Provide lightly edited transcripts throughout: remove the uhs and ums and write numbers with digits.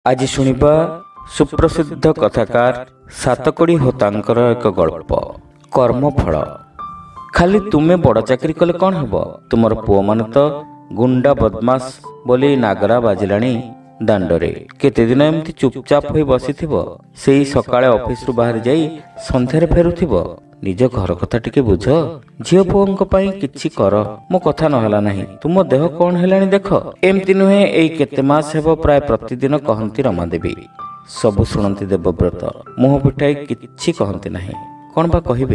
आज शुणिबा सुप्रसिद्ध कथाकार सातकड़ी होतांकर एक गल्प कर्मफल। खाली तुमे बड़ चाकरी कले कौन हेब, तुमर पुओ माने तो गुंडा बदमाश बोली नागरा बाजिलाणी दांडरे। केते दिन एमती चुपचाप होई बसिथिबो, सेई सकाळे ऑफिस रु बाहर जाई संध्यारे फेरुथिबो। निज घर कथा टिके बुझ, झियो पुओंक पई किछि कर। मो कथा नहला नाही, तुम देह कौन हेलाणी देख। एमती नुहे एई केते मास हेबो प्राय प्रतिदिन कहंती रमा देवी। सबु शुणती देवव्रत मुह पिठाई किछि कहंती नाही। कौन बा कहिबे,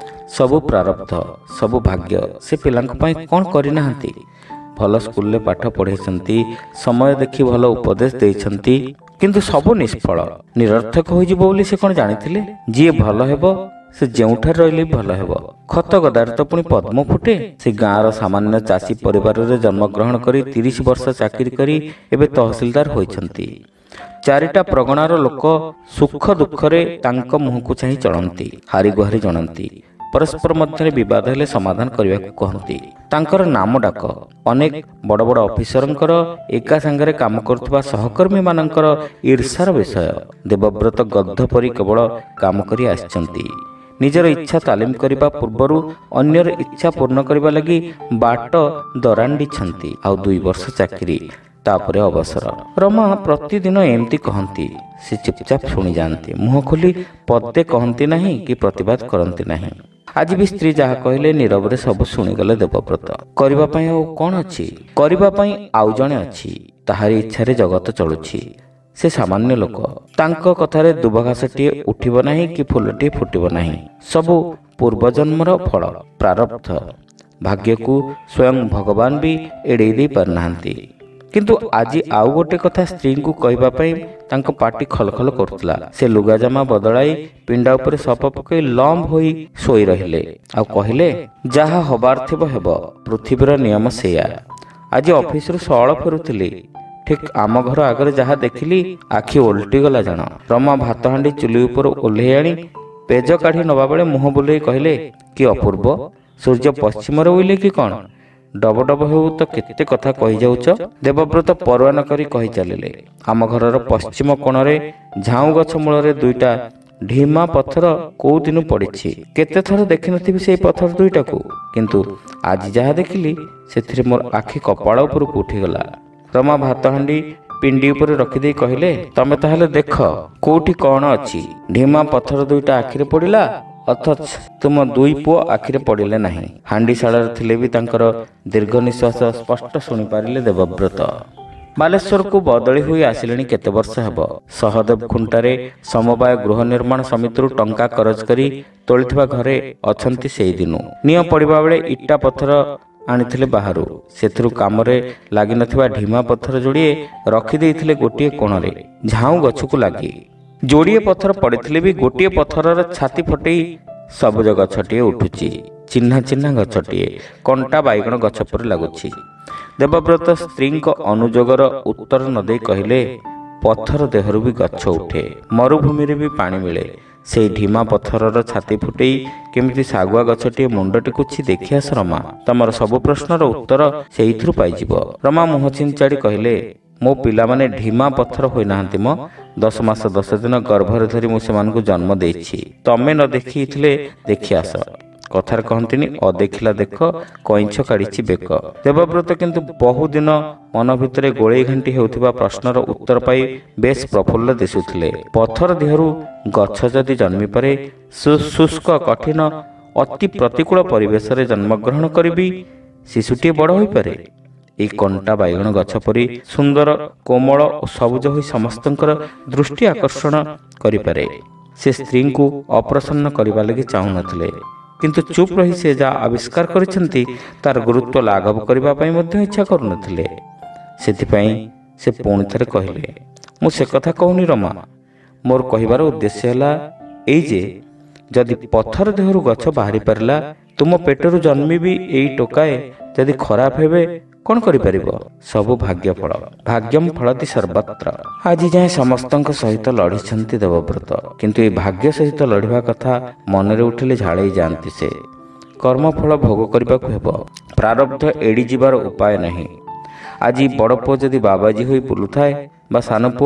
सबु प्रारब्ध सबु भाग्य से पिलांक पई कौन करि नाहंती। भल स्कूल रे पाठ पढ़ाइछंती, समय देखि भल उपदेश देइछंती, किंतु सबु निष्फल निरर्थक होई जिवो बोली से कोन जानिथिले। जिए भल हेबो से जेउठार रहिले भल हेबो। खत गदार तो पुणी पद्म फुटे। से गाँर सामान्य चाषी परिवार रे जन्मग्रहण करी 30 वर्ष चाकरी करी एबे तहसीलदार होइछंती। चारिटा प्रगणार लोक सुख दुखरे तांक मुहकु चाहि चलंती, हारी गुहारी जनंती, परस्पर मध्य विवाद हेले समाधान करने को कहती। तांकर नाम डाक अनेक बड़ बड़ ऑफिसरंकर एका संगरे काम करथुवा सहकर्मी मानंकर ईर्षार विषय। देवव्रत गद्ध परी केवल काम करी आछंती। निजर इच्छा तालीम करिबा पूर्वरु अन्यर इच्छा पूर्ण करिबा लगी बाट दरांडी छंती। आ 2 वर्ष चाकरी तापरे अवसर। रमा प्रतिदिन एमती कहंती, से चुपचाप शुणी जानती, मुह खोली पदे कहंती नहीं कि प्रतिवाद करंती नहीं। आज भी स्त्री जहा कहले नीरव रे सब शुणीगले देवव्रत। करिबा पई आ कोन अछि, करिबा पई आउ जणे अछि, ताहारी इच्छा रे जगत चलुछि। से सामान्य लोक, तांको कथारे दुबघासटिए उठिबो नाही कि फुलटिए फुटिबो नाही। सबु पूर्वजन्मर फल प्रारब्ध। भाग्य को स्वयं भगवान भी एड़े दे पार नाहंती। किंतु आज आउ गोटे कथा स्त्री को कहबा पई तांको पाटी खलखल करतला। से लुगा जामा बदलाई पिंडा उपरे सप पकई लंब होई सोई रहिले। आ कहिले, जहा हबार थिबो हेबो, पृथ्वीर नियम सेया। आज ऑफिस रु सळ फेरुथिली, ठीक आम घर आगे जहा देखिली आखि ओल्टी गला जान। रमा भात हांडी चुली उपर ओल्हे आनी पेज काढ़ी नवा बेले मुह बुलाई कहले, कि अपूर्व, सूर्य पश्चिम उइले कि कौन? डब डब हो तो केते कथा कहि जाउछ। देवव्रत परवा न करी कहि चलिले, आम घरर पश्चिम कोणरे झाऊ गछ मूलरे 2टा ढीमा पत्थर को दिन पड़िछि। केते थर देखि नथिबि सेई पत्थर 2टा को, किंतु आज जहा देखिली सेथिरे मोर आखि कपाळ उपर उठी गला। रमा भात हांडी पिंडी उपर रखी दे कहले, तमे ताहले देख कोठी कौन अछि। ढीमा पत्थर 2टा आखिरे पड़िला, अथच तुम 2 पुओ आखिरे पड़िले नाही। हांडी शाଳରେ थिले भी तांकर दीर्घ निश्वास स्पष्ट शुणी पारिले देवव्रत। बालेश्वर को बदली हुई आसिलेनी केते वर्ष हेब। सहदेव खुंटारे समवाय गृह निर्माण समिति टंका करज करी तोलिथिबा घरे अछंती। सेई दिनु निय पड़िबा बेले इटा पत्थर आनिथिले बाहरु। सेथिरु कामरे लागि नथिबा ढीमा पत्थर जोड़िए रखी देइथिले गोटिए कोणरे झाऊ गछकु लागि। जोड़िए पत्थर पड़िथिले भी गोटिए पत्थरर छाती फटेई सबज गछटिए उठुची। चिन्हा चिन्हा गछटिए कंटा बाइगण गछ पर लागुची। देवव्रत स्त्री अनुजोगर उत्तर न देई कहले, पत्थर देहरु भी गछ उठे, मरुभूमि रे भी पानी मिले। से ढीमा पत्थरर छाती फुटेई केमिति सागुआ गछटिए मुंड टेकुछि देखि आस रमा। तमर सब प्रश्नर उत्तर सेइथरु पाइजिबो। रमा मुह चिंचाड़ी कहले, मो पिला माने ढीमा पत्थर होई नाहंती मो। 10 मास 10 दिन गर्भरे धरी मु सेमानकु जन्म देइछि। तमे न देखिथिले देखि आस। कथार कहंतिनी, अदेखिला देख कइंछ काढिछि बेक। देवव्रत किंतु बहु दिन मन भितरे गोळेई घंटी हेउथिबा प्रश्नर उत्तर पाई बेस प्रफुल्ल दिसुथिले। पत्थर देहरु गछ जदि जन्मी पारे, शुष्क कठिन अति प्रतिकूल परिवेश रे जन्मग्रहण करिबी शिशुटी बड़ होई पारे। ए कंटा बाइगण गछ परी सुंदर कोमल और सबुज होई समस्तंकर दृष्टि आकर्षण करि पारे। से स्त्री को अप्रसन्न करिबा लागि चाहू नथिले, किंतु चुप रही से जा आविष्कार करिसेंती तार गुरुत्व लाघव करिबा पई मध्ये इच्छा करू नथिले। सेथिपई से पुणी थरे कहिले, मु से कथा कहूनी रमा, मोर कहिबार उद्देश्य हला एई जे जदि पत्थर देहरु गछ बाहरी पारिला, तुम पेटरु जन्मी भी एई टोकाए जदि खराब हेबे कौन करि परिबो। सबु भाग्य फल, भाग्यम फलति सर्वत्र। आज जाए समस्तंक सहित लड़िछंती देवव्रत, किंतु ए भाग्य सहित लड़िबा कथा मनरे उठिले झाळेई जानती। से कर्मफल भोग करबाकू हेबो, प्रारब्ध एड़ी जिबार उपाय नहीं। आज बड़ पुओ जदि बाबाजी होई बुलुथाए बा सान पुओ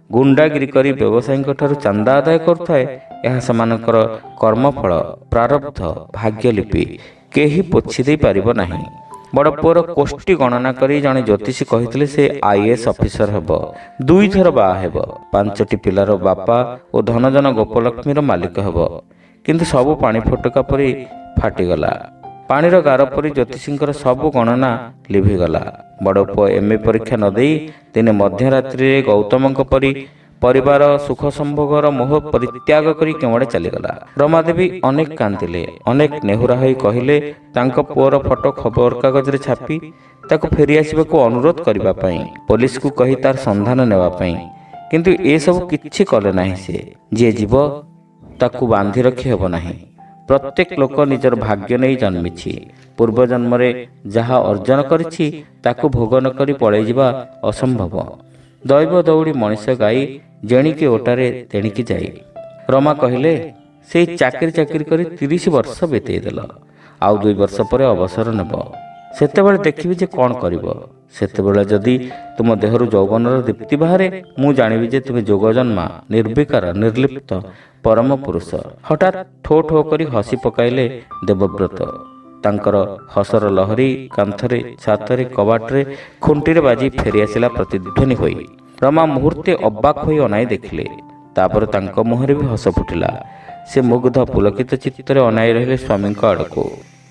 ଗୁଣ୍ଡାଗିରି କରି ବ୍ୟବସାୟୀଙ୍କ ଠାରୁ ଚାନ୍ଦା ଆଦାୟ କରୁଥାଏ, ଏହା ସେମାନଙ୍କର କର୍ମଫଳ, ପ୍ରାରବ୍ଧ, ଭାଗ୍ୟଲିପି କେହି ପୋଛି ଦେଇ ପାରିବ ନାହିଁ। ବଡ଼ ପୁଅର କୋଷ୍ଠୀ ଗଣନା କରି ଜଣେ ଜ୍ୟୋତିଷୀ କହିଥିଲେ ସେ IAS ଅଫିସର ହେବ, 2 ଥର ବାହା ହେବ, 5ଟି ପିଲାର ବାପା ଓ ଧନଜନ ଗୋପଲକ୍ଷ୍ମୀର ମାଲିକ ହେବ। କିନ୍ତୁ ସବୁ ପାଣି ଫୋଟକା ପରି ଫାଟିଗଲା। ପାଣିର ଗାର ପରି ଜ୍ୟୋତିଷୀଙ୍କର ସବୁ ଗଣନା ଲିଭିଗଲା। ବଡ଼ ପୁଅ MA ପରୀକ୍ଷା ନ ଦେଇ ଦିନେ ମଧ୍ୟରାତ୍ରିରେ ଗୌତମଙ୍କ ପରି ପରିବାର ସୁଖ ସମ୍ଭୋଗର ମୋହ ପରିତ୍ୟାଗ କରି କେଉଁଆଡ଼େ ଚାଲିଗଲା। ରମାଦେବୀ ଅନେକ କାନ୍ଦିଲେ, ଅନେକ ନେହୁରା ହୋଇ କହିଲେ ତାଙ୍କ ପୁଅର ଫଟୋ ଖବରକାଗଜରେ ଛାପି ତାକୁ ଫେରିଆସିବାକୁ ଅନୁରୋଧ କରିବା ପାଇଁ, ପୋଲିସକୁ କହି ତାର ସନ୍ଧାନ ନେବା ପାଇଁ। କିନ୍ତୁ ଏସବୁ କିଛି କଲେ ନାହିଁ ସେ। ଯିଏ ଯିବ ତାକୁ ବାନ୍ଧି ରଖି ହେବ ନାହିଁ। ପ୍ରତ୍ୟେକ ଲୋକ ନିଜର ଭାଗ୍ୟ ନେଇ ଜନ୍ମିଛି। ପୂର୍ବଜନ୍ମରେ ଯାହା ଅର୍ଜନ କରିଛି ତାକୁ ଭୋଗ ନ କରି ପଳେଇ ଯିବା ଅସମ୍ଭବ। ଦୈବ ଦୌଡ଼ି ମଣିଷ ଗାଇ ଜେଣିକି ଓଟାରେ ତେଣିକି ଯାଇ। ରମା କହିଲେ ସେଇ ଚାକିରି କରି 30 ବର୍ଷ ବିତେଇ ଦେଲ, ଆଉ 2 ବର୍ଷ ପରେ ଅବସର ନେବ। ସେତେବେଳେ ଦେଖିବି ଯେ କ'ଣ କରିବ। ସେତେବେଳେ ଯଦି ତୁମ ଦେହରୁ ଯୌବନର ଦୀପ୍ତି ବାହାରେ, ମୁଁ ଜାଣିବି ଯେ ତୁମେ ଯୋଗଜନ୍ମା, ନିର୍ବିକାର, ନିର୍ଲିପ୍ତ ପରମ ପୁରୁଷ। ହଠାତ୍ ଠୋ ଠୋ କରି ହସି ପକାଇଲେ ଦେବବ୍ରତ। ତାଙ୍କର ହସର ଲହରୀ କାନ୍ଥରେ, ଛାତରେ, କବାଟରେ, ଖୁଣ୍ଟିରେ ବାଜି ଫେରିଆସିଲା ପ୍ରତିଧ୍ୱନି ହୋଇ। ରମା ମୁହୂର୍ତ୍ତେ ଅବାକ୍ ହୋଇ ଅନାଇ ଦେଖିଲେ। ତାପରେ ତାଙ୍କ ମୁହଁରେ ବି ହସ ଫୁଟିଲା। ସେ ମୁଗ୍ଧ ପୁଲକିତ ଚିତ୍ତରେ ଅନାଇ ରହିଲେ ସ୍ୱାମୀଙ୍କ ଆଡ଼କୁ।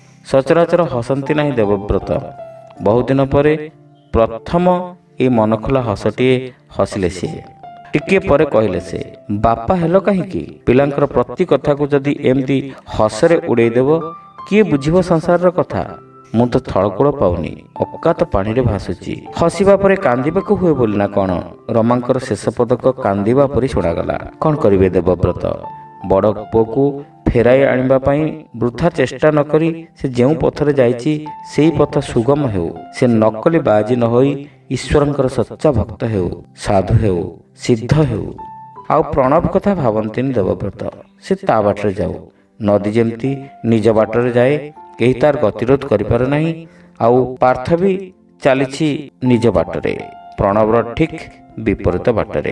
ସଚରାଚର ହସନ୍ତି ନାହିଁ ଦେବବ୍ରତ। ବହୁଦିନ ପରେ ପ୍ରଥମ ଏଇ ମନଖୋଲା ହସଟିଏ ହସିଲେ ସିଏ। ଟିକିଏ ପରେ କହିଲେ ସେ, ବାପା ହେଲ କାହିଁକି? ପିଲାଙ୍କର ପ୍ରତି କଥାକୁ ଯଦି ଏମିତି ହସରେ ଉଡ଼େଇ ଦେବ, କିଏ ବୁଝିବ ସଂସାରର କଥା? ମୁଁ ତ ଥଳକୂଳ ପାଉନି, ଅକାତ ପାଣିରେ ଭାସୁଛି। ହସିବା ପରେ କାନ୍ଦିବାକୁ ହୁଏ ବୋଲି ନା କ'ଣ? ରମାଙ୍କର ଶେଷ ପଦକ କାନ୍ଦିବା ପରି ଶୁଣାଗଲା। କ'ଣ କରିବେ ଦେବବ୍ରତ? ବଡ଼ ପୁଅକୁ ଫେରାଇ ଆଣିବା ପାଇଁ ବୃଥା ଚେଷ୍ଟା ନ କରି ସେ ଯେଉଁ ପଥରେ ଯାଇଛି ସେଇ ପଥ ସୁଗମ ହେଉ। ସେ ନକଲି ବାଜି ନ ହୋଇ ଈଶ୍ୱରଙ୍କର ସଚ୍ଚା ଭକ୍ତ ହେଉ, ସାଧୁ ହେଉ, ସିଦ୍ଧ ହେଉ। ଆଉ ପ୍ରଣବ କଥା ଭାବନ୍ତିନି ଦେବବ୍ରତ। ସେ ତା ବାଟରେ ଯାଉ। ନଦୀ ଯେମିତି ନିଜ ବାଟରେ ଯାଏ, କେହି ତାର ଗତିରୋଧ କରିପାରେ ନାହିଁ। ଆଉ ପାର୍ଥ ବି ଚାଲିଛି ନିଜ ବାଟରେ, ପ୍ରଣବର ଠିକ୍ ବିପରୀତ ବାଟରେ।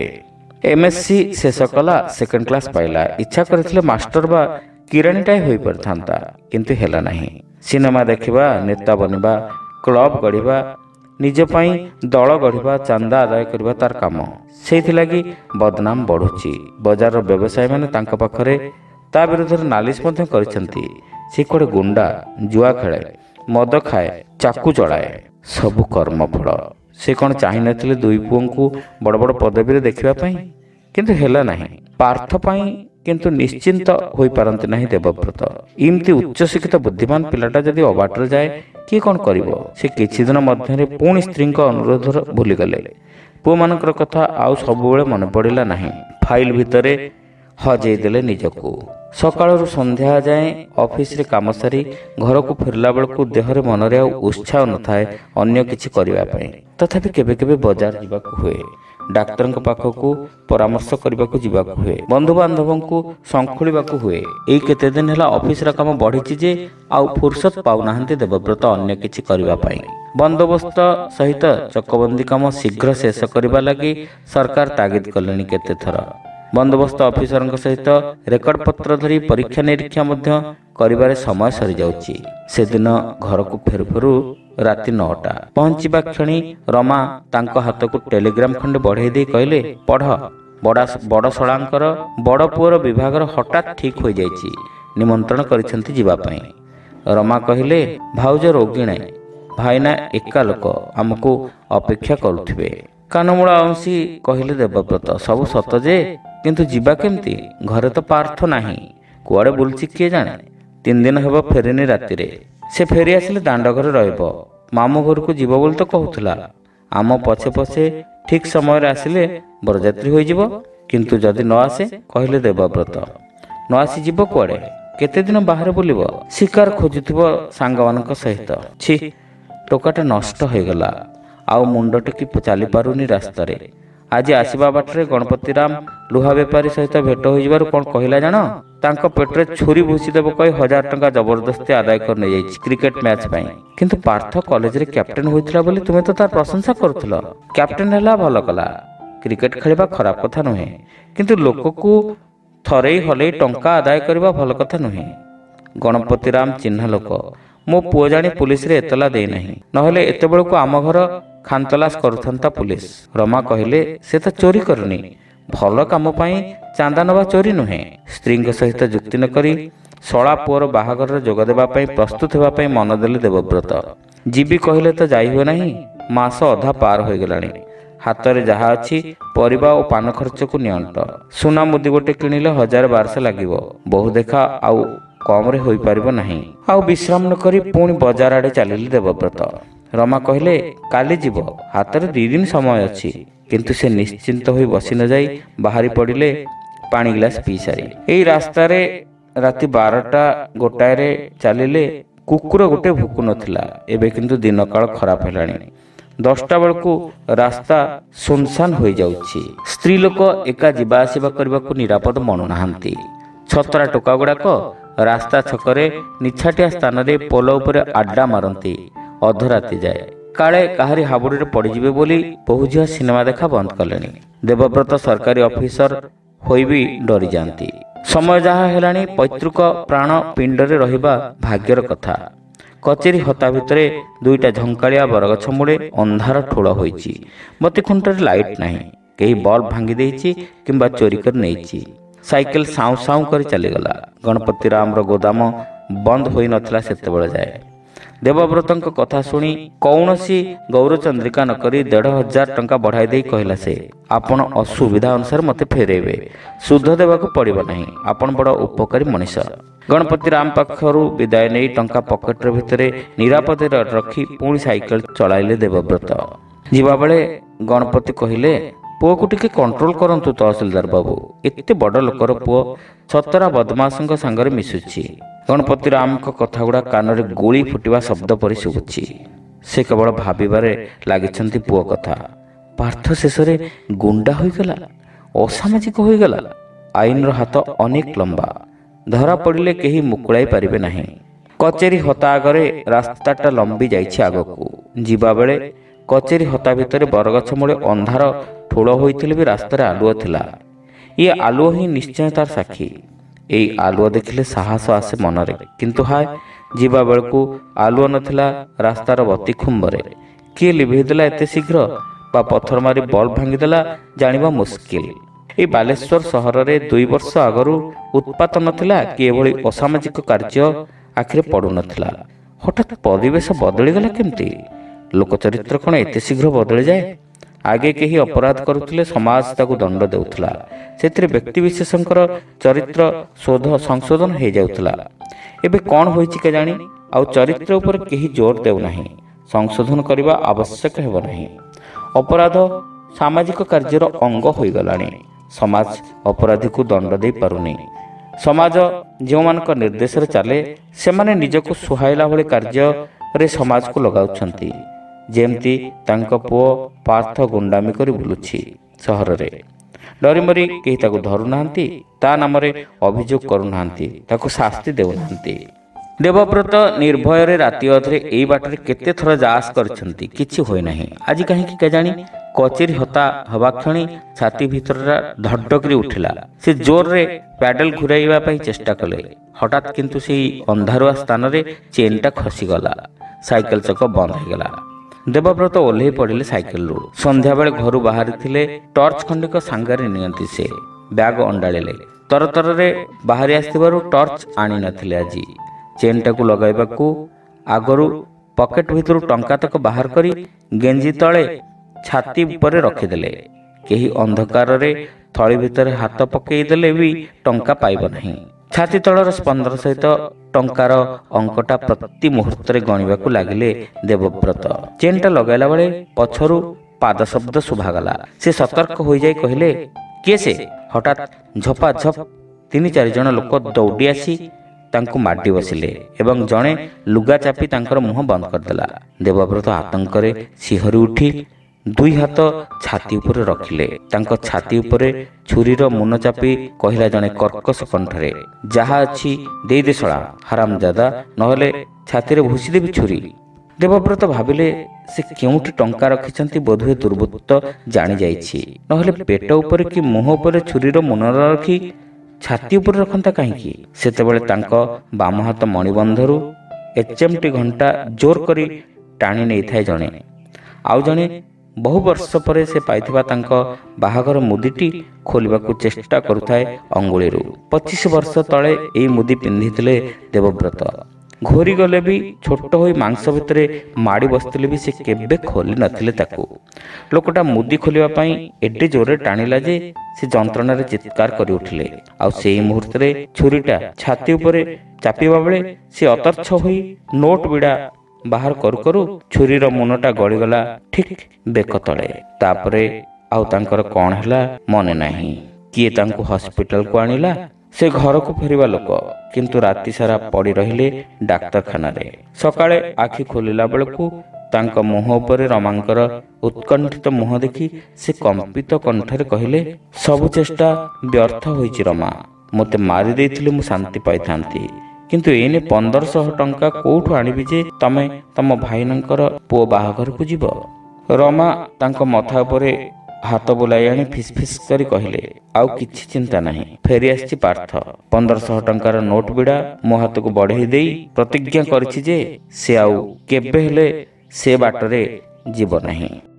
MSc ଶେଷ କଲା, 2nd କ୍ଲାସ ପାଇଲା। ଇଚ୍ଛା କରିଥିଲେ ମାଷ୍ଟର ବା କିରାଣୀଟାଏ ହୋଇପାରିଥାନ୍ତା, କିନ୍ତୁ ହେଲା ନାହିଁ। ସିନେମା ଦେଖିବା, ନେତା ବନିବା, କ୍ଲବ ଗଢ଼ିବା, ନିଜ ପାଇଁ ଦଳ ଗଢ଼ିବା, ଚାନ୍ଦା ଆଦାୟ କରିବା ତାର କାମ। ସେଇଥିଲାଗି ବଦନାମ ବଢ଼ୁଛି। ବଜାରର ବ୍ୟବସାୟୀମାନେ ତାଙ୍କ ପାଖରେ ତା ବିରୁଦ୍ଧରେ ନାଲିଶ ମଧ୍ୟ କରିଛନ୍ତି। ସେ କୁଆଡ଼େ ଗୁଣ୍ଡା, ଜୁଆ ଖେଳେ, ମଦ ଖାଏ, ଚାକୁ ଚଳାଏ। ସବୁ କର୍ମଫଳ। ସେ କ'ଣ ଚାହିଁନଥିଲେ 2 ପୁଅଙ୍କୁ ବଡ଼ ବଡ଼ ପଦବୀରେ ଦେଖିବା ପାଇଁ? କିନ୍ତୁ ହେଲା ନାହିଁ। ପାର୍ଥ ପାଇଁ କିନ୍ତୁ ନିଶ୍ଚିନ୍ତ ହୋଇପାରନ୍ତି ନାହିଁ ଦେବବ୍ରତ। ଏମିତି ଉଚ୍ଚଶିକ୍ଷିତ ବୁଦ୍ଧିମାନ ପିଲାଟା ଯଦି ଅବାଟରେ ଯାଏ, କିଏ କ'ଣ କରିବ? ସେ କିଛି ଦିନ ମଧ୍ୟରେ ପୁଣି ସ୍ତ୍ରୀଙ୍କ ଅନୁରୋଧ ଭୁଲିଗଲେ। ପୁଅମାନଙ୍କର କଥା ଆଉ ସବୁବେଳେ ମନେ ପଡ଼ିଲା ନାହିଁ। ଫାଇଲ ଭିତରେ ହଜେଇ ଦେଲେ ନିଜକୁ। ସକାଳରୁ ସନ୍ଧ୍ୟା ଯାଏଁ ଅଫିସରେ କାମ ସାରି ଘରକୁ ଫେରିଲା ବେଳକୁ ଦେହରେ ମନରେ ଆଉ ଉତ୍ସାହ ନଥାଏ ଅନ୍ୟ କିଛି କରିବା ପାଇଁ। ତଥାପି କେବେ କେବେ ବଜାର ଯିବାକୁ ହୁଏ, ଡାକ୍ତରଙ୍କ ପାଖକୁ ପରାମର୍ଶ କରିବାକୁ ଯିବାକୁ ହୁଏ, ବନ୍ଧୁବାନ୍ଧବଙ୍କୁ ଶଙ୍ଖୁଳିବାକୁ ହୁଏ। ଏଇ କେତେ ଦିନ ହେଲା ଅଫିସର କାମ ବଢ଼ିଛି ଯେ ଆଉ ଫୁର୍ସତ ପାଉନାହାନ୍ତି ଦେବବ୍ରତ ଅନ୍ୟ କିଛି କରିବା ପାଇଁ। ବନ୍ଦୋବସ୍ତ ସହିତ ଚକବନ୍ଦୀ କାମ ଶୀଘ୍ର ଶେଷ କରିବା ଲାଗି ସରକାର ତାଗିଦ କଲେଣି କେତେଥର। ବନ୍ଦୋବସ୍ତ ଅଫିସରଙ୍କ ସହିତ ରେକର୍ଡ ପତ୍ର ଧରି ପରୀକ୍ଷା ନିରୀକ୍ଷା ମଧ୍ୟ କରିବାରେ ସମୟ ସରିଯାଉଛି। ସେଦିନ ଘରକୁ ଫେରୁ ଫେରୁ ରାତି 9ଟା। ପହଞ୍ଚିବା କ୍ଷଣି ରମା ତାଙ୍କ ହାତକୁ ଟେଲିଗ୍ରାମ ଖଣ୍ଡେ ବଢ଼େଇ ଦେଇ କହିଲେ, ପଢ଼। ବଡ଼ ଶଳାଙ୍କର ବଡ଼ ପୁଅର ବିଭାଘର ହଠାତ୍ ଠିକ୍ ହୋଇଯାଇଛି, ନିମନ୍ତ୍ରଣ କରିଛନ୍ତି ଯିବା ପାଇଁ। ରମା କହିଲେ, ଭାଉଜ ରୋଗିଣୀ, ଭାଇନା ଏକା ଲୋକ, ଆମକୁ ଅପେକ୍ଷା କରୁଥିବେ। କାନମୂଳ ଆଉଁସି କହିଲେ ଦେବବ୍ରତ, ସବୁ ସତ ଯେ, କିନ୍ତୁ ଯିବା କେମିତି? ଘରେ ତ ପାର୍ଥ ନାହିଁ, କୁଆଡ଼େ ବୁଲୁଛି କିଏ ଜାଣେ। 3 ଦିନ ହେବ ଫେରିନି ରାତିରେ। ସେ ଫେରି ଆସିଲେ ଦାଣ୍ଡ ଘରେ ରହିବ। ମାମୁଁ ଘରକୁ ଯିବ ବୋଲି ତ କହୁଥିଲା। ଆମ ପଛେ ପଛେ ଠିକ୍ ସମୟରେ ଆସିଲେ ବରଯାତ୍ରୀ ହୋଇଯିବ। କିନ୍ତୁ ଯଦି ନ ଆସେ? କହିଲେ ଦେବବ୍ରତ। ନ ଆସି ଯିବ କୁଆଡ଼େ? କେତେ ଦିନ ବାହାରେ ବୁଲିବ? ଶିକାର ଖୋଜୁଥିବ ସାଙ୍ଗମାନଙ୍କ ସହିତ। ଛି, ଟୋକାଟା ନଷ୍ଟ ହୋଇଗଲା। ଆଉ ମୁଣ୍ଡ ଟେକି ଚାଲିପାରୁନି ରାସ୍ତାରେ। ଆଜି ଆସିବା ବାଟରେ ଗଣପତିରାମ ଲୁହା ବେପାରୀ ସହିତ ଭେଟ ହୋଇଯିବାରୁ କ'ଣ କହିଲା ଜାଣ? ତାଙ୍କ ପେଟରେ ଛୁରୀ ଭୁଷିଦେବ କହି 1000 ଟଙ୍କା ଜବରଦସ୍ତି ଆଦାୟ କରି ନେଇଯାଇଛି କ୍ରିକେଟ ମ୍ୟାଚ୍ ପାଇଁ। କିନ୍ତୁ ପାର୍ଥ କଲେଜରେ କ୍ୟାପ୍ଟେନ୍ ହୋଇଥିଲା ବୋଲି ତୁମେ ତ ତାର ପ୍ରଶଂସା କରୁଥିଲ। କ୍ୟାପ୍ଟେନ୍ ହେଲା, ଭଲ କଲା, କ୍ରିକେଟ ଖେଳିବା ଖରାପ କଥା ନୁହେଁ, କିନ୍ତୁ ଲୋକକୁ ଥରେଇ ହଲେଇ ଟଙ୍କା ଆଦାୟ କରିବା ଭଲ କଥା ନୁହେଁ। ଗଣପତି ରାମ ଚିହ୍ନା ଲୋକ। ମୋ ପୁଅ ଜାଣି ପୁଲିସରେ ଏତଲା ଦେଇନାହିଁ, ନହେଲେ ଏତେବେଳକୁ ଆମ ଘର ଖାନତଲାସ କରୁଥାନ୍ତା ପୁଲିସ। ରମା କହିଲେ, ସେ ତ ଚୋରି କରୁନି, ଭଲ କାମ ପାଇଁ ଚାନ୍ଦା ନେବା ଚୋରି ନୁହେଁ। ସ୍ତ୍ରୀଙ୍କ ସହିତ ଯୁକ୍ତି ନ କରି ଶଳା ପୁଅର ବାହାଘରରେ ଯୋଗ ଦେବା ପାଇଁ ପ୍ରସ୍ତୁତ ହେବା ପାଇଁ ମନ ଦେଲେ ଦେବବ୍ରତ। ଯିବି କହିଲେ ତ ଯାଇ ହୁଏ ନାହିଁ, ମାସ ଅଧା ପାର ହୋଇଗଲାଣି। ହାତରେ ଯାହା ଅଛି ପରିବା ଓ ପାନ ଖର୍ଚ୍ଚକୁ ନିଅଣ୍ଟ। ସୁନା ମୁଦି ଗୋଟେ କିଣିଲେ 1000-1200 ଲାଗିବ। ବହୁ ଦେଖା ଆଉ କମରେ ହୋଇପାରିବ ନାହିଁ। ଆଉ ବିଶ୍ରାମ ନ କରି ପୁଣି ବଜାର ଆଡ଼େ ଚାଲିଲେ ଦେବବ୍ରତ। ରମା କହିଲେ, କାଲି ଯିବ, ହାତରେ 2 ଦିନ ସମୟ ଅଛି। କିନ୍ତୁ ସେ ନିଶ୍ଚିନ୍ତ ହୋଇ ବସି ନ ଯାଇ ବାହାରି ପଡ଼ିଲେ ପାଣି ଗ୍ଲାସ ପିଇ ସାରି। ଏଇ ରାସ୍ତାରେ ରାତି 12ଟା-1ଟାରେ ଚାଲିଲେ କୁକୁର ଗୋଟେ ଭୁକୁ ନଥିଲା। ଏବେ କିନ୍ତୁ ଦିନ କାଳ ଖରାପ ହେଲାଣି। 10ଟା ବେଳକୁ ରାସ୍ତା ସୁନସାନ ହୋଇଯାଉଛି। ସ୍ତ୍ରୀ ଲୋକ ଏକା ଯିବା ଆସିବା କରିବାକୁ ନିରାପଦ ମଣୁନାହାନ୍ତି। ଛତରା ଟୋକା ଗୁଡ଼ାକ ରାସ୍ତା ଛକରେ ନିଛାଟିଆ ସ୍ଥାନରେ ପୋଲ ଉପରେ ଆଡ୍ଡା ମାରନ୍ତି ଅଧରାତି ଯାଏ। କାଳେ କାହାରି ହାବୁଡ଼ରେ ପଡ଼ିଯିବେ ବୋଲି ବହୁ ଝିଅ ସିନେମା ଦେଖା ବନ୍ଦ କଲେଣି। ଦେବବ୍ରତ ସରକାରୀ ଅଫିସର ହୋଇ ବି ଡରିଯାଆନ୍ତି। ସମୟ ଯାହା ହେଲାଣି, ପୈତୃକ ପ୍ରାଣ ପିଣ୍ଡରେ ରହିବା ଭାଗ୍ୟର କଥା। କଚେରୀ ହତା ଭିତରେ 2ଟା ଝଙ୍କାଳିଆ ବରଗଛ ମୂଳେ ଅନ୍ଧାର ଠୁଳ ହୋଇଛି। ବତୀଖୁଣ୍ଟରେ ଲାଇଟ୍ ନାହିଁ। କେହି ବଲ୍ବ ଭାଙ୍ଗି ଦେଇଛି କିମ୍ବା ଚୋରି କରି ନେଇଛି। ସାଇକେଲ ସାଉଁ ସାଉଁ କରି ଚାଲିଗଲା। ଗଣପତି ରାମର ଗୋଦାମ ବନ୍ଦ ହୋଇନଥିଲା ସେତେବେଳେ ଯାଏ। ଦେବବ୍ରତଙ୍କ କଥା ଶୁଣି କୌଣସି ଗୌରଚନ୍ଦ୍ରିକା ନ କରି 1500 ଟଙ୍କା ବଢ଼ାଇ ଦେଇ କହିଲା ସେ, ଆପଣ ଅସୁବିଧା ଅନୁସାରେ ମୋତେ ଫେରାଇବେ, ସୁଧ ଦେବାକୁ ପଡ଼ିବ ନାହିଁ। ଆପଣ ବଡ଼ ଉପକାରୀ ମଣିଷ। ଗଣପତି ରାମ ପାଖରୁ ବିଦାୟ ନେଇ ଟଙ୍କା ପକେଟର ଭିତରେ ନିରାପଦରେ ରଖି ପୁଣି ସାଇକେଲ ଚଳାଇଲେ ଦେବବ୍ରତ। ଯିବାବେଳେ ଗଣପତି କହିଲେ, ପୁଅକୁ ଟିକେ କଣ୍ଟ୍ରୋଲ କରନ୍ତୁ ତହସିଲଦାର ବାବୁ, ଏତେ ବଡ଼ ଲୋକର ପୁଅ ଛତରା ବଦମାସଙ୍କ ସାଙ୍ଗରେ ମିଶୁଛି। ଗଣପତି ରାମଙ୍କ କଥାଗୁଡ଼ା କାନରେ ଗୁଳି ଫୁଟିବା ଶବ୍ଦ ପରି ଶୁଭୁଛି। ସେ କେବଳ ଭାବିବାରେ ଲାଗିଛନ୍ତି ପୁଅ କଥା। ପାର୍ଥ ଶେଷରେ ଗୁଣ୍ଡା ହୋଇଗଲା, ଅସାମାଜିକ ହୋଇଗଲା। ଆଇନର ହାତ ଅନେକ ଲମ୍ବା, ଧରା ପଡ଼ିଲେ କେହି ମୁକୁଳାଇ ପାରିବେ ନାହିଁ। କଚେରୀ ହତା ଆଗରେ ରାସ୍ତାଟା ଲମ୍ବି ଯାଇଛି ଆଗକୁ। ଯିବାବେଳେ କଚେରୀ ହତା ଭିତରେ ବରଗଛ ମୂଳେ ଅନ୍ଧାର ଠୁଳ ହୋଇଥିଲେ ବି ରାସ୍ତାରେ ଆଲୁଅ ଥିଲା। ଇଏ ଆଲୁଅ ହିଁ ନିଶ୍ଚୟ ତାର ସାକ୍ଷୀ। ଏଇ ଆଲୁଅ ଦେଖିଲେ ସାହସ ଆସେ ମନରେ, କିନ୍ତୁ ହାୟ, ଯିବା ବେଳକୁ ଆଲୁଅ ନଥିଲା ରାସ୍ତାର ବତି ଖୁମ୍ବରେ। କିଏ ଲିଭେଇଦେଲା ଏତେ ଶୀଘ୍ର, ବା ପଥର ମାରି ବଲ୍ବ ଭାଙ୍ଗିଦେଲା, ଜାଣିବା ମୁସ୍କିଲ। ଏଇ ବାଲେଶ୍ୱର ସହରରେ 2 ବର୍ଷ ଆଗରୁ ଉତ୍ପାତ ନଥିଲା କି ଏଭଳି ଅସାମାଜିକ କାର୍ଯ୍ୟ ଆଖିରେ ପଡ଼ୁନଥିଲା। ହଠାତ୍ ପରିବେଶ ବଦଳିଗଲା କେମିତି? ଲୋକଚରିତ୍ର କ'ଣ ଏତେ ଶୀଘ୍ର ବଦଳିଯାଏ? ଆଗେ କେହି ଅପରାଧ କରୁଥିଲେ, ସମାଜ ତାକୁ ଦଣ୍ଡ ଦେଉଥିଲା। ସେଥିରେ ବ୍ୟକ୍ତିବିଶେଷଙ୍କର ଚରିତ୍ର ସଂଶୋଧନ ହୋଇଯାଉଥିଲା। ଏବେ କ'ଣ ହୋଇଛି କେଜାଣି, ଆଉ ଚରିତ୍ର ଉପରେ କେହି ଜୋର ଦେଉନାହିଁ। ସଂଶୋଧନ କରିବା ଆବଶ୍ୟକ ହେବ ନାହିଁ। ଅପରାଧ ସାମାଜିକ କାର୍ଯ୍ୟର ଅଙ୍ଗ ହୋଇଗଲାଣି। ସମାଜ ଅପରାଧୀକୁ ଦଣ୍ଡ ଦେଇପାରୁନି। ସମାଜ ଯେଉଁମାନଙ୍କ ନିର୍ଦ୍ଦେଶରେ ଚାଲେ, ସେମାନେ ନିଜକୁ ସୁହାଇଲା ଭଳି କାର୍ଯ୍ୟରେ ସମାଜକୁ ଲଗାଉଛନ୍ତି। ଯେମିତି ତାଙ୍କ ପୁଅ ପାର୍ଥ ଗୁଣ୍ଡାମି କରି ବୁଲୁଛି ସହରରେ। ଡରିମରି କେହି ତାକୁ ଧରୁନାହାନ୍ତି, ତା ନାମରେ ଅଭିଯୋଗ କରୁନାହାନ୍ତି, ତାକୁ ଶାସ୍ତି ଦେଉନାହାନ୍ତି। ଦେବବ୍ରତ ନିର୍ଭୟରେ ରାତି ଅଧରେ ଏଇ ବାଟରେ କେତେ ଥର ଯାଆସ କରିଛନ୍ତି, କିଛି ହୋଇନାହିଁ। ଆଜି କାହିଁକି କେଜାଣି କଚେରୀ ହତା ହେବା କ୍ଷଣି ଛାତି ଭିତରଟା ଧଡ଼କରି ଉଠିଲା। ସେ ଜୋରରେ ପ୍ୟାଡେଲ ଘୁରାଇବା ପାଇଁ ଚେଷ୍ଟା କଲେ। ହଠାତ୍ କିନ୍ତୁ ସେହି ଅନ୍ଧାରୁଆ ସ୍ଥାନରେ ଚେନ୍ଟା ଖସିଗଲା। ସାଇକେଲ ଚକ ବନ୍ଦ ହୋଇଗଲା। ଦେବବ୍ରତ ଓହ୍ଲେଇ ପଡ଼ିଲେ ସାଇକେଲରୁ। ସନ୍ଧ୍ୟାବେଳେ ଘରୁ ବାହାରିଥିଲେ, ଟର୍ଚ୍ଚ ଖଣ୍ଡିକ ସାଙ୍ଗରେ ନିଅନ୍ତି ସେ। ବ୍ୟାଗ ଅଣ୍ଡାଳିଲେ। ତରତରରେ ବାହାରି ଆସିଥିବାରୁ ଟର୍ଚ୍ଚ ଆଣିନଥିଲେ ଆଜି। ଚେନ୍ଟାକୁ ଲଗାଇବାକୁ ଆଗରୁ ପକେଟ ଭିତରୁ ଟଙ୍କା ତକ ବାହାର କରି ଗେଞ୍ଜି ତଳେ ଛାତି ଉପରେ ରଖିଦେଲେ। କେହି ଅନ୍ଧକାରରେ ଥଳି ଭିତରେ ହାତ ପକାଇଦେଲେ ବି ଟଙ୍କା ପାଇବ ନାହିଁ। ଛାତି ତଳର ସ୍ପନ୍ଦନ ସହିତ ଟଙ୍କାର ଅଙ୍କଟା ପ୍ରତି ମୁହୂର୍ତ୍ତରେ ଗଣିବାକୁ ଲାଗିଲେ ଦେବବ୍ରତ। ଚେନ୍ଟା ଲଗାଇଲା ବେଳେ ପଛରୁ ପାଦ ଶବ୍ଦ ଶୁଭାଗଲା। ସେ ସତର୍କ ହୋଇଯାଇ କହିଲେ, କିଏ ସେ? ହଠାତ୍ ଝପାଝପ 3-4 ଜଣ ଲୋକ ଦୌଡ଼ି ଆସି ତାଙ୍କୁ ମାଡ଼ି ବସିଲେ ଏବଂ ଜଣେ ଲୁଗା ଚାପି ତାଙ୍କର ମୁହଁ ବନ୍ଦ କରିଦେଲା। ଦେବବ୍ରତ ଆତଙ୍କରେ ଶିହରି ଉଠି 2 ହାତ ଛାତି ଉପରେ ରଖିଲେ। ତାଙ୍କ ଛାତି ଉପରେ ଛୁରୀର ମୁନ ଚାପି କହିଲା ଜଣେ କର୍କଶ କଣ୍ଠରେ, ଯାହା ଅଛି ଦେଇଦେ ଶଳା ହାରାମଜାଦା, ନହେଲେ ଛାତିରେ ଭୁଷିଦେବି ଛୁରୀ। ଦେବବ୍ରତ ଭାବିଲେ ସେ କେଉଁଠି ଟଙ୍କା ରଖିଛନ୍ତି, ବୋଧହୁଏ ଦୁର୍ବୃତ୍ତ ଜାଣି ଯାଇଛି। ନହେଲେ ପେଟ ଉପରେ କି ମୁହଁ ଉପରେ ଛୁରୀର ମୁନ ରଖି ଛାତି ଉପରେ ରଖନ୍ତା କାହିଁକି? ସେତେବେଳେ ତାଙ୍କ ବାମ ହାତ ମଣିବନ୍ଧରୁ HMT ଘଣ୍ଟା ଜୋର କରି ଟାଣି ନେଇଥାଏ ଜଣେ, ଆଉ ଜଣେ ବହୁ ବର୍ଷ ପରେ ସେ ପାଇଥିବା ତାଙ୍କ ବାହାଘର ମୁଦିଟି ଖୋଲିବାକୁ ଚେଷ୍ଟା କରୁଥାଏ ଅଙ୍ଗୁଳିରୁ। 25 ବର୍ଷ ତଳେ ଏଇ ମୁଦି ପିନ୍ଧିଥିଲେ ଦେବବ୍ରତ। ଘୋରି ଗଲେ ବି, ଛୋଟ ହୋଇ ମାଂସ ଭିତରେ ମାଡ଼ି ବସିଥିଲେ ବି ସେ କେବେ ଖୋଲି ନଥିଲେ ତାକୁ। ଲୋକଟା ମୁଦି ଖୋଲିବା ପାଇଁ ଏଡ଼େ ଜୋରରେ ଟାଣିଲା ଯେ ସେ ଯନ୍ତ୍ରଣାରେ ଚିତ୍କାର କରି ଉଠିଲେ। ଆଉ ସେଇ ମୁହୂର୍ତ୍ତରେ ଛୁରୀଟା ଛାତି ଉପରେ ଚାପିବା ବେଳେ ସେ ଅତର୍ଚ୍ଛ ହୋଇ ନୋଟ ବିଡ଼ା ବାହାର କରୁ କରୁ ଛୁରୀର ମୁନଟା ଗଳିଗଲା ଠିକ୍ ବେକ ତଳେ। ତାପରେ ଆଉ ତାଙ୍କର କ'ଣ ହେଲା ମନେ ନାହିଁ। କିଏ ତାଙ୍କୁ ହସ୍ପିଟାଲକୁ ଆଣିଲା? ସେ ଘରକୁ ଫେରିବା ଲୋକ, କିନ୍ତୁ ରାତି ସାରା ପଡ଼ି ରହିଲେ ଡାକ୍ତରଖାନାରେ। ସକାଳେ ଆଖି ଖୋଲିଲା ବେଳକୁ ତାଙ୍କ ମୁହଁ ଉପରେ ରମାଙ୍କର ଉତ୍କଣ୍ଠିତ ମୁହଁ ଦେଖି ସେ କମ୍ପିତ କଣ୍ଠରେ କହିଲେ, ସବୁ ଚେଷ୍ଟା ବ୍ୟର୍ଥ ହୋଇଛି ରମା। ମୋତେ ମାରି ଦେଇଥିଲେ ମୁଁ ଶାନ୍ତି ପାଇଥାନ୍ତି, କିନ୍ତୁ ଏଇନେ 1500 ଟଙ୍କା କୋଉଠୁ ଆଣିବି ଯେ ତମେ ତମ ଭାଇନାଙ୍କର ପୁଅ ବାହାଘରକୁ ଯିବ? ରମା ତାଙ୍କ ମଥା ଉପରେ ହାତ ବୁଲାଇ ଆଣି ଫିସ୍ ଫିସ୍ କରି କହିଲେ, ଆଉ କିଛି ଚିନ୍ତା ନାହିଁ, ଫେରି ଆସିଛି ପାର୍ଥ। 1500 ଟଙ୍କାର ନୋଟ ବିଡ଼ା ମୋ ହାତକୁ ବଢ଼େଇ ଦେଇ ପ୍ରତିଜ୍ଞା କରିଛି ଯେ ସେ ଆଉ କେବେ ହେଲେ ସେ ବାଟରେ ଯିବ ନାହିଁ।